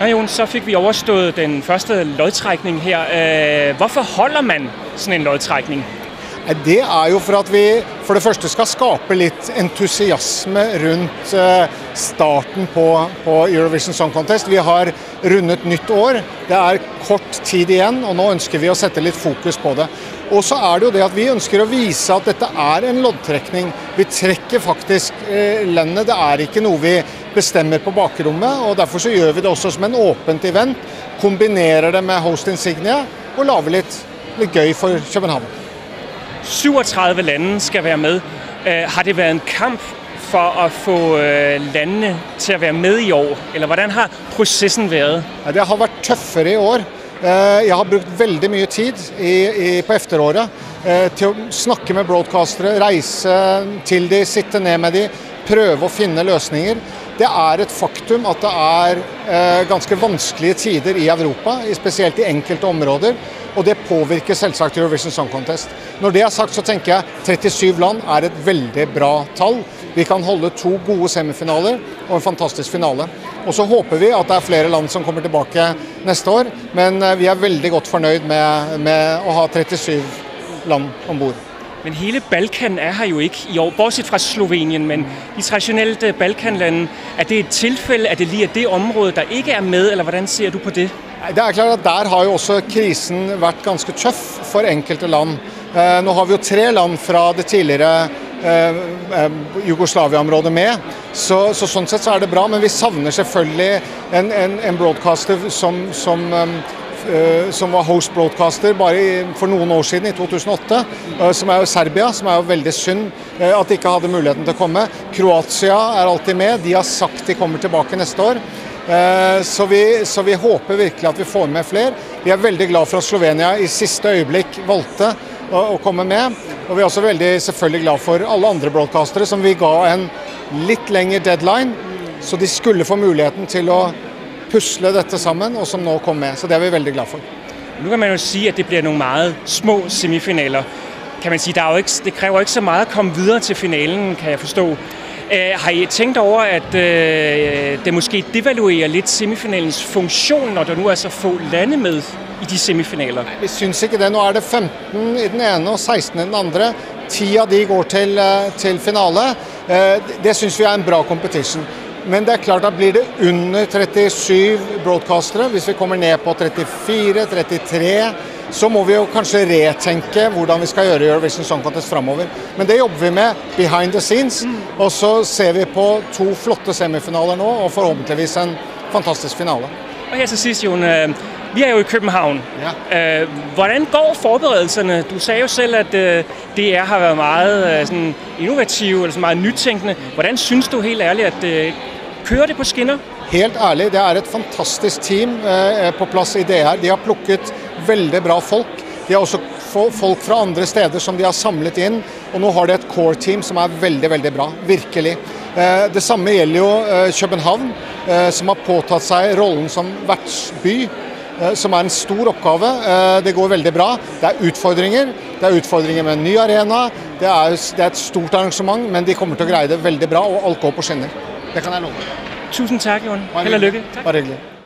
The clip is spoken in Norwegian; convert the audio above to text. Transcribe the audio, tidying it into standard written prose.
Nå Jon, så fik vi overstået den første lodtrækning her. Hvorfor holder man sådan en lodtrækning? Det jo for at vi for det første skal skape litt entusiasme rundt starten på Eurovision Song Contest. Vi har rundet nytt år, det kort tid igjen, og nå ønsker vi å sette litt fokus på det. Og så det jo det at vi ønsker å vise at dette en loddtrekning. Vi trekker faktisk landet, det ikke noe vi bestemmer på bakrommet, og derfor så gjør vi det også som en åpent event, kombinerer det med Host Insignia og lager litt gøy for København. 37 lande skal være med. Har det været en kamp for at få landene til at være med i år? Eller hvordan har processen været? Ja, det har vært tøffere i år. Jeg har brukt veldig mye tid på efteråret til å snakke med broadcastere, reise til de, sitte ned med de, prøve å finne løsninger. Det et faktum at det ganske vanskelige tider i Europa, spesielt i enkelte områder, og det påvirker selvsagt Eurovision Song Contest. Når det sagt, så tenker jeg 37 land et veldig bra tall. Vi kan holde 2 gode semifinaler og en fantastisk finale. Og så håper vi at det flere land som kommer tilbake neste år, men vi veldig godt fornøyd med å ha 37 land ombord. Men hele Balkan her jo ikke i år, bortsett fra Slovenien, men de traditionelt Balkanlande, det et tilfælde, at det lige det område, der ikke med, eller hvordan ser du på det? Det klart at der har jo også krisen vært ganske tøff for enkelte land. Nå har vi jo 3 land fra det tidligere Jugoslavia-området med, så sånn sett så det bra, men vi savner selvfølgelig en broadcaster som var host broadcaster bare for noen år siden, i 2008, som jo Serbia, som jo veldig synd at de ikke hadde muligheten til å komme. Kroatia alltid med, de har sagt de kommer tilbake neste år. Så vi håper virkelig at vi får med flere. Vi veldig glad for at Slovenia i siste øyeblikk valgte å komme med, og vi også veldig selvfølgelig glad for alle andre broadcastere som vi ga en litt lengre deadline, så de skulle få muligheten til å pusle dette sammen, og som nå kom med. Så det vi veldig glad for. Nu kan man jo sige, at det bliver nogle meget små semifinaler. Kan man sige, det kræver ikke så meget at komme videre til finalen, kan jeg forstå. Har I tænkt over, at det måske devaluerer lidt semifinalens funktion, når der nu så få lande med i de semifinaler? Vi synes ikke det. Nå det 15 i den ene og 16 i den andre. 10 av de går til finale. Det synes vi en bra competition. Men det klart at blir det under 37 broadcastere, hvis vi kommer ned på 34, 33, så må vi jo kanskje retenke hvordan vi skal gjøre Eurovision Song Contest fremover. Men det jobber vi med behind the scenes, og så ser vi på 2 flotte semifinaler nå, og forhåpentligvis en fantastisk finale. Og her til sidst, Jon, vi jo i København. Ja. Hvordan går forberedelserne? Du sagde jo selv, at DR har været meget sådan, innovative, eller så meget nytænkende. Hvordan synes du helt ærligt, at kører det på skinner? Helt ærlig, det et fantastisk team på plass i DR. De har plukket veldig bra folk. De har også folk fra andre steder som de har samlet inn, og nå har de et core team som veldig, veldig bra, virkelig. Det samme gjelder jo København, som har påtatt seg rollen som vertsby, som en stor oppgave. Det går veldig bra. Det utfordringer med en ny arena. Det et stort arrangement, men de kommer til å greie det veldig bra, og alt går på skinner. Det kan jeg love. Tusind tak, Jon. Held og lykke. Bare hyggelig.